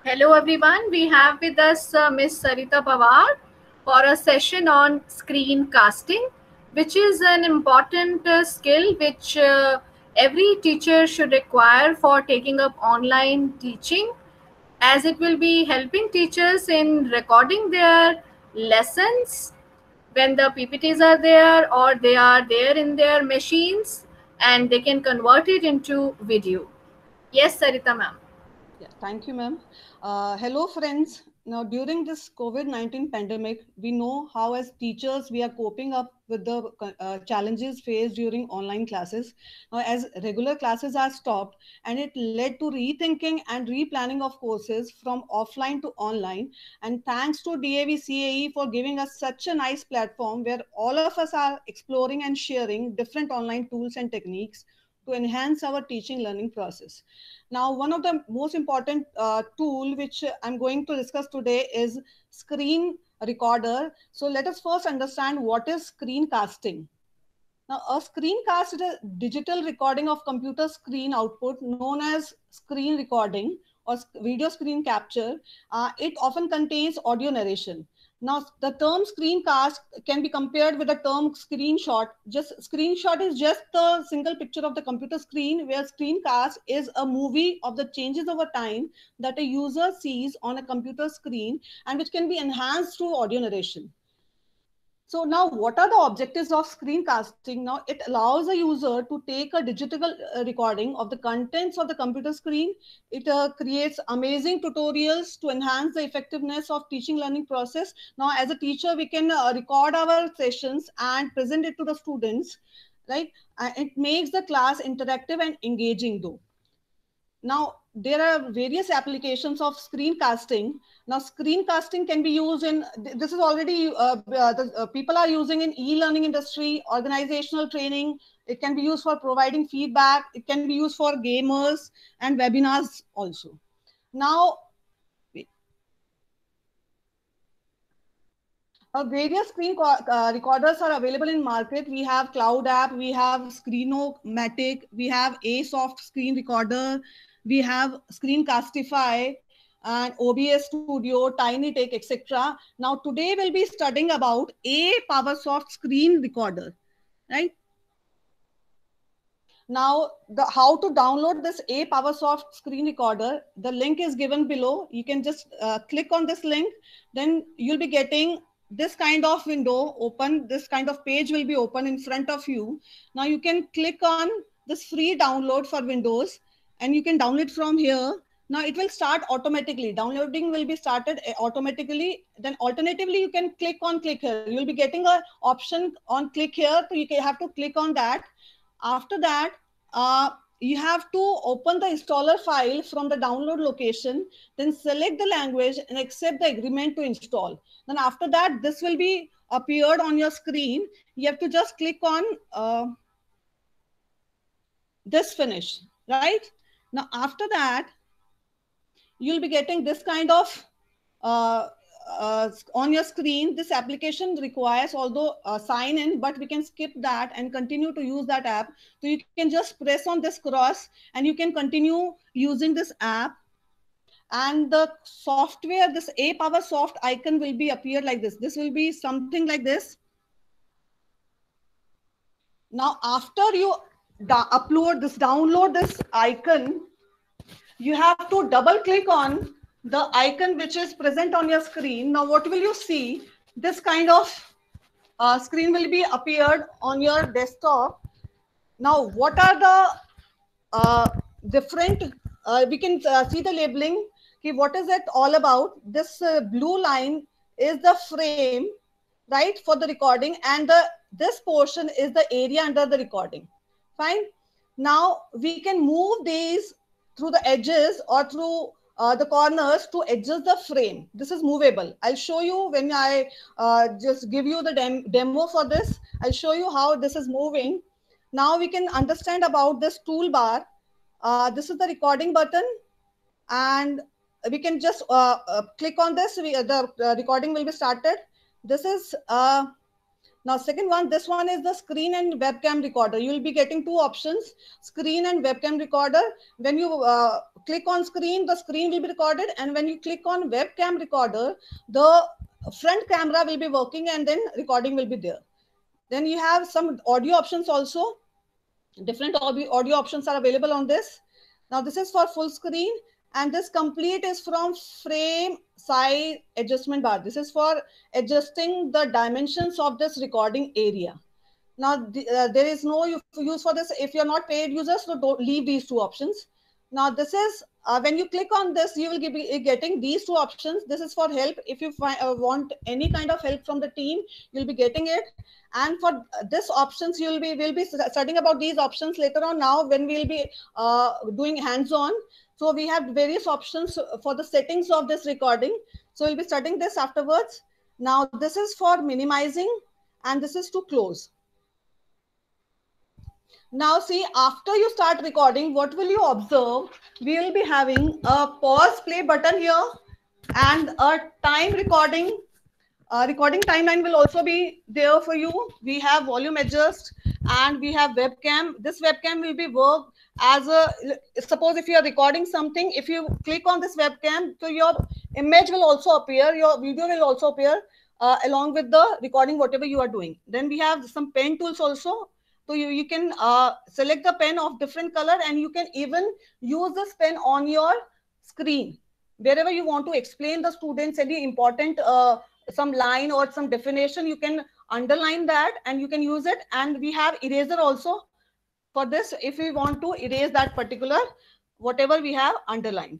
Hello everyone, we have with us Miss Sarita Pawar for a session on screencasting, which is an important skill which every teacher should acquire for taking up online teaching, as it will be helping teachers in recording their lessons when the PPTs are there or they are there in their machines, and they can convert it into video. Yes, Sarita ma'am. Yeah, thank you, ma'am. Hello, friends. Now, during this COVID-19 pandemic, we know how, as teachers, we are coping up with the challenges faced during online classes. Now, as regular classes are stopped, and it led to rethinking and replanning of courses from offline to online. And thanks to DAV CAE for giving us such a nice platform where all of us are exploring and sharing different online tools and techniques to enhance our teaching learning process. Now, one of the most important tool which I'm going to discuss today is screen recorder. So let us first understand what is screencasting. Now, a screencast is a digital recording of computer screen output known as screen recording or video screen capture. It often contains audio narration. Now, the term screencast can be compared with the term screenshot. Just screenshot is just the single picture of the computer screen, where screencast is a movie of the changes over time that a user sees on a computer screen and which can be enhanced through audio narration. So now what are the objectives of screencasting? Now it allows a user to take a digital recording of the contents of the computer screen. It creates amazing tutorials to enhance the effectiveness of teaching learning process. Now as a teacher, we can record our sessions and present it to the students, right? It makes the class interactive and engaging though. Now there are various applications of screencasting. Now screencasting can be used in, this is already people are using in e-learning industry, organizational training. It can be used for providing feedback. It can be used for gamers and webinars also. Now various recorders are available in market. We have Cloud App, we have Screenomatic, we have Asoft Screen Recorder, we have Screencastify, and OBS Studio, TinyTake, etc. Now today we'll be studying about A PowerSoft Screen Recorder, right? Now, how to download this A PowerSoft screen recorder, the link is given below. You can just click on this link, then you'll be getting this kind of window open. This kind of page will be open in front of you. Now you can click on this free download for Windows and you can download from here. Now it will start automatically. Downloading will be started automatically. Then alternatively, you can click here. You'll be getting a option on click here. So you have to click on that. After that, you have to open the installer file from the download location, then select the language and accept the agreement to install. Then after that, this will be appeared on your screen. You have to just click on this finish, right? Now after that, you'll be getting this kind of on your screen. This application requires although sign in, but we can skip that and continue to use that app. So you can just press on this cross and you can continue using this app. And the software, this A PowerSoft icon will be appeared like this. This will be something like this. Now after you download this icon, you have to double click on the icon which is present on your screen. Now what will you see? This kind of screen will be appeared on your desktop. Now what are the different, we can see the labeling. Okay, what is it all about? This blue line is the frame, right, for the recording, and this portion is the area under the recording. Fine. Now we can move these through the edges or through the corners to adjust the frame. This is movable. I'll show you when I just give you the demo for this. I'll show you how this is moving. Now we can understand about this toolbar. This is the recording button, and we can just click on this. The recording will be started. This is now second one. This one is the screen and webcam recorder. You will be getting two options, screen and webcam recorder. When you click on screen, the screen will be recorded, and when you click on webcam recorder, the front camera will be working and then recording will be there. Then you have some audio options also. Different audio options are available on this. Now this is for full screen, and this complete is from frame size adjustment bar. This is for adjusting the dimensions of this recording area. Now there is no use for this if you're not paid users, so don't leave these two options. Now this is when you click on this, you will be getting these two options. This is for help. If you want any kind of help from the team, you'll be getting it. And for this options, we'll be studying about these options later on. Now when we'll be doing hands-on, so we have various options for the settings of this recording. So we'll be studying this afterwards. Now this is for minimizing, and this is to close. Now see, after you start recording, what will you observe? We will be having a pause play button here and a time recording. Recording timeline will also be there for you. We have volume adjust and we have webcam. This webcam will be worked as a, suppose if you are recording something, if you click on this webcam, so your image will also appear, your video will also appear along with the recording, whatever you are doing. Then we have some pen tools also. So you can select the pen of different color, and you can even use this pen on your screen. Wherever you want to explain the students any important some line or some definition, you can underline that and you can use it. And we have eraser also for this if we want to erase that particular whatever we have underlined.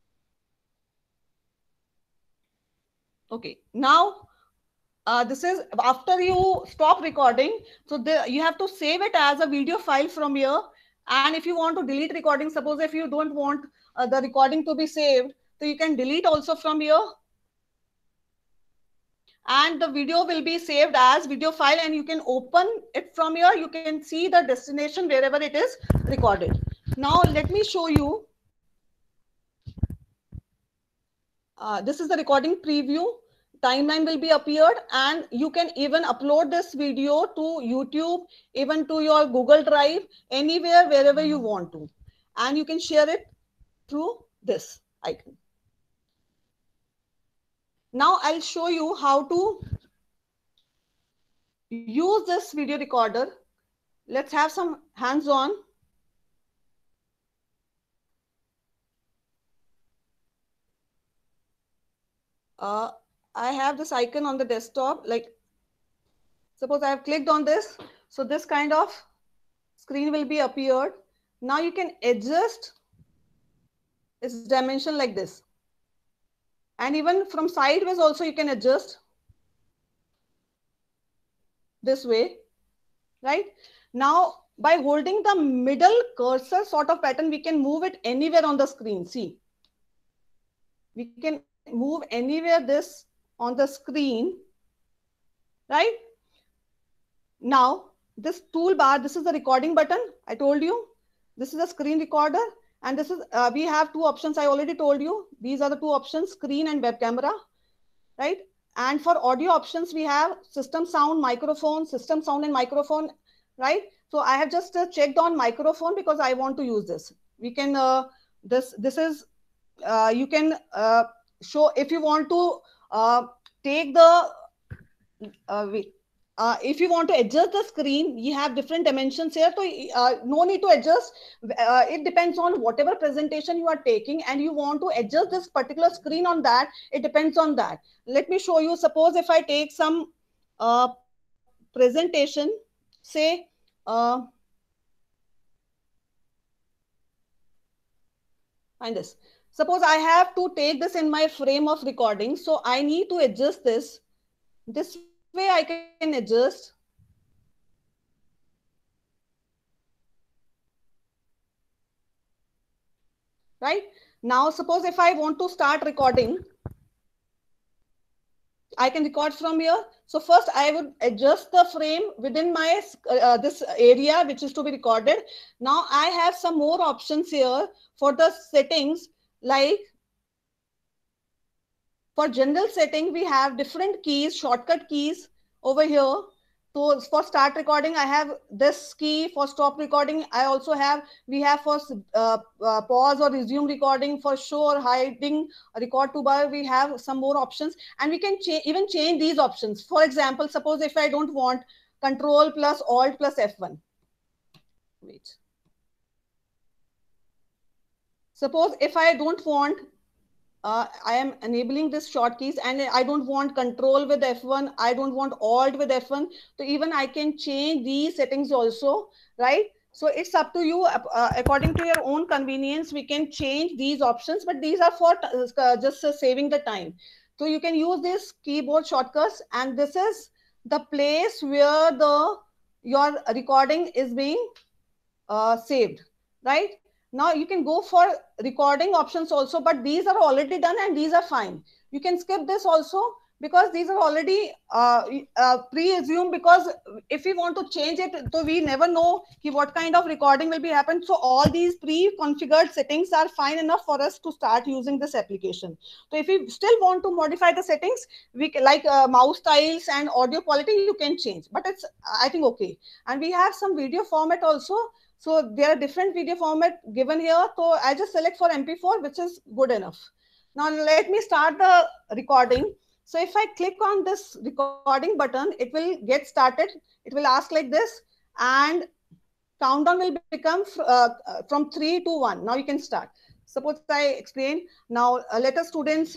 Okay, now this is after you stop recording. So you have to save it as a video file from here. And if you want to delete recording, suppose if you don't want the recording to be saved, so you can delete also from here. And the video will be saved as video file, and you can open it from here. You can see the destination wherever it is recorded. Now let me show you. This is the recording preview. Timeline will be appeared, and you can even upload this video to YouTube, even to your Google Drive, anywhere, wherever you want to. And you can share it through this icon. Now I'll show you how to use this video recorder. Let's have some hands-on. I have this icon on the desktop, like suppose I have clicked on this. So this kind of screen will be appeared. Now you can adjust its dimension like this. And even from sideways also you can adjust this way, right? Now by holding the middle cursor sort of pattern, we can move it anywhere on the screen. See, we can move anywhere this on the screen, right? Now this toolbar, this is the recording button. I told you this is a screen recorder, and this is we have two options. I already told you these are the two options, screen and web camera, right? And for audio options, we have system sound, microphone, system sound and microphone, right? So I have just checked on microphone because I want to use this. We can this is you can show if you want to take the if you want to adjust the screen, you have different dimensions here. So no need to adjust. It depends on whatever presentation you are taking, and you want to adjust this particular screen on that. It depends on that. Let me show you. Suppose if I take some presentation, say find this. Suppose I have to take this in my frame of recording. So I need to adjust this. This way I can adjust. Right? Now, suppose if I want to start recording, I can record from here. So first I would adjust the frame within my this area which is to be recorded. Now I have some more options here for the settings, like for general setting, we have different keys, shortcut keys over here. So for start recording, I have this key. For stop recording, I also have, we have for pause or resume recording, for show or hiding record to bar, we have some more options, and we can even change these options. For example, suppose if I don't want Control plus Alt plus F1. Wait. Suppose if I don't want, I am enabling this shortkeys and I don't want Control with F1, I don't want Alt with F1. So even I can change these settings also, right? So it's up to you, according to your own convenience, we can change these options, but these are for just saving the time. So you can use this keyboard shortcuts, and this is the place where your recording is being saved, right? Now you can go for recording options also, but these are already done and these are fine. You can skip this also because these are already pre-assumed, because if we want to change it, so we never know what kind of recording will be happen. So all these pre-configured settings are fine enough for us to start using this application. So if we still want to modify the settings, we can, like mouse styles and audio quality, you can change, but it's, I think, okay. And we have some video format also. So there are different video format given here. So I just select for MP4, which is good enough. Now let me start the recording. So if I click on this recording button, it will get started. It will ask like this, and countdown will become from 3 to 1. Now you can start. Suppose I explain. Now let us students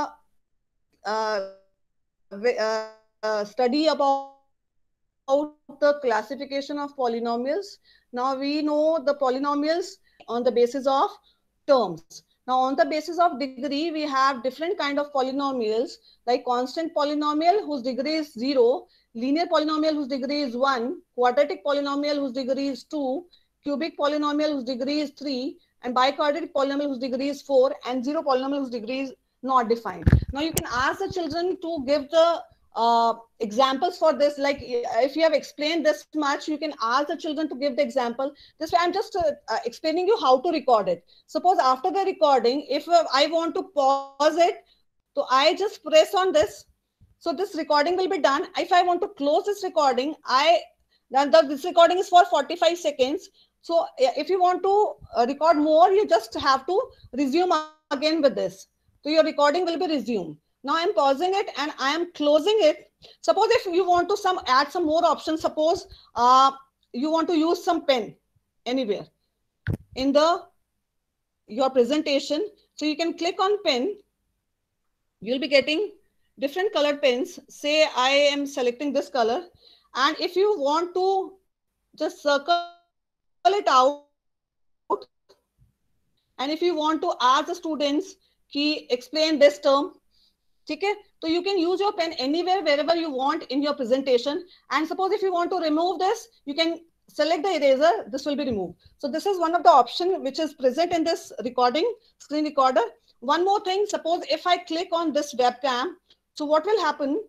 study about the classification of polynomials. Now we know the polynomials on the basis of terms. Now on the basis of degree, we have different kind of polynomials, like constant polynomial whose degree is 0, linear polynomial whose degree is 1, quadratic polynomial whose degree is 2, cubic polynomial whose degree is 3, and biquadratic polynomial whose degree is 4, and zero polynomial whose degree is not defined. Now you can ask the children to give the examples for this. Like if you have explained this much, you can ask the children to give the example. This way I'm just explaining you how to record it. Suppose after the recording, if I want to pause it, so I just press on this. So this recording will be done. If I want to close this recording, this recording is for 45 seconds. So if you want to record more, you just have to resume again with this. So your recording will be resumed. Now I'm pausing it and I am closing it. Suppose if you want to add some more options, suppose you want to use some pen anywhere in your presentation. So you can click on pen. You'll be getting different colored pens. Say I am selecting this color. And if you want to just circle it out, and if you want to ask the students, explain this term, okay? So you can use your pen anywhere, wherever you want in your presentation. And suppose if you want to remove this, you can select the eraser, this will be removed. So this is one of the options which is present in this recording, screen recorder. One more thing, suppose if I click on this webcam, so what will happen?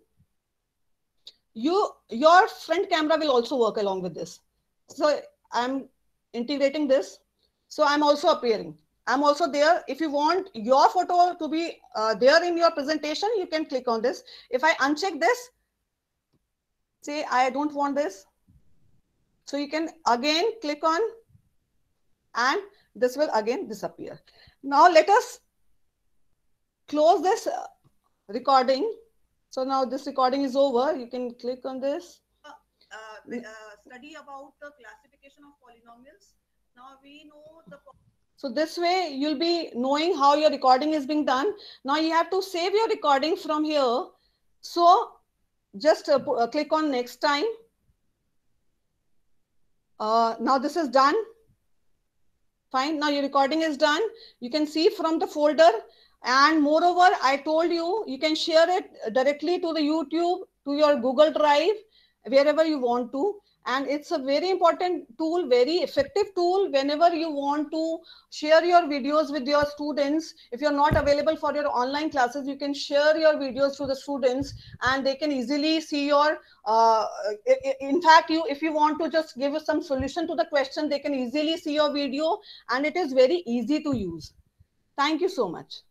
Your front camera will also work along with this. So I'm integrating this. So I'm also appearing. I'm also there. If you want your photo to be there in your presentation, you can click on this. If I uncheck this, say I don't want this. So you can again click on, and this will again disappear. Now let us close this recording. So now this recording is over. You can click on this. Study about the classification of polynomials. Now we know the... So this way you'll be knowing how your recording is being done. Now you have to save your recording from here. So just click on next time. Now this is done. Fine. Now your recording is done. You can see from the folder. And moreover, I told you, you can share it directly to the YouTube, to your Google Drive, wherever you want to. And it's a very important tool, very effective tool whenever you want to share your videos with your students. If you're not available for your online classes, you can share your videos to the students and they can easily see your, in fact, if you want to just give some solution to the question, they can easily see your video, and it is very easy to use. Thank you so much.